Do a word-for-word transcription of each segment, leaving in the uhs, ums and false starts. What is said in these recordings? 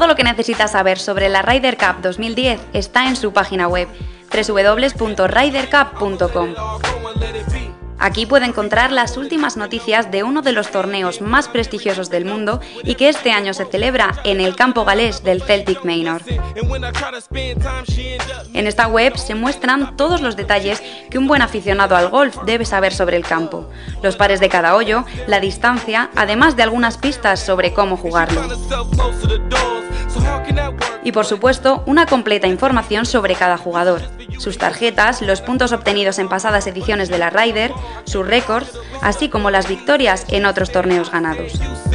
Todo lo que necesitas saber sobre la Ryder Cup dos mil diez está en su página web, doble u doble u doble u punto ryder cup punto com. Aquí puede encontrar las últimas noticias de uno de los torneos más prestigiosos del mundo y que este año se celebra en el campo galés del Celtic Manor. En esta web se muestran todos los detalles que un buen aficionado al golf debe saber sobre el campo, los pares de cada hoyo, la distancia, además de algunas pistas sobre cómo jugarlo. Y por supuesto, una completa información sobre cada jugador, sus tarjetas, los puntos obtenidos en pasadas ediciones de la Ryder, sus récords, así como las victorias en otros torneos ganados.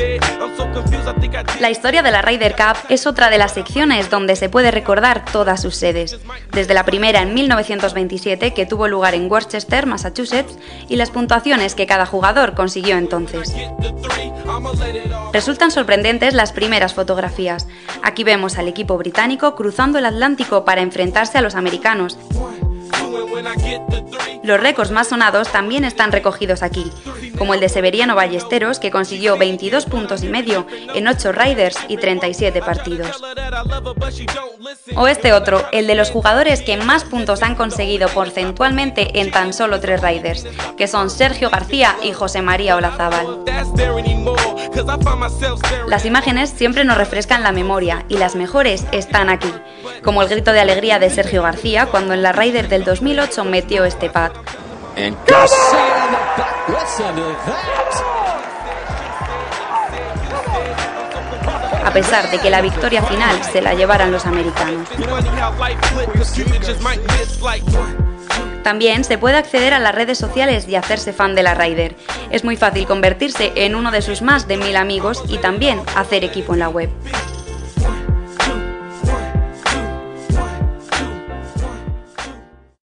La historia de la Ryder Cup es otra de las secciones donde se puede recordar todas sus sedes, desde la primera en mil novecientos veintisiete, que tuvo lugar en Worcester, Massachusetts, y las puntuaciones que cada jugador consiguió entonces. Resultan sorprendentes las primeras fotografías. Aquí vemos al equipo británico cruzando el Atlántico para enfrentarse a los americanos. Los récords más sonados también están recogidos aquí, como el de Severiano Ballesteros, que consiguió veintidós puntos y medio en ocho Riders y treinta y siete partidos. O este otro, el de los jugadores que más puntos han conseguido porcentualmente en tan solo tres Riders, que son Sergio García y José María Olazábal. Las imágenes siempre nos refrescan la memoria y las mejores están aquí, como el grito de alegría de Sergio García cuando en la Ryder del dos mil ocho metió este pad. A pesar de que la victoria final se la llevaran los americanos. También se puede acceder a las redes sociales y hacerse fan de la Ryder. Es muy fácil convertirse en uno de sus más de mil amigos y también hacer equipo en la web.